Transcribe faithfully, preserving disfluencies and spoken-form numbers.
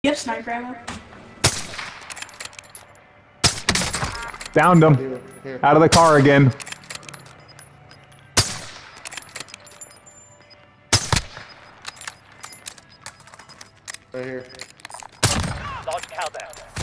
You have sniper ammo? Downed him. Here, here. Out of the car again. Right here. Launch countdown.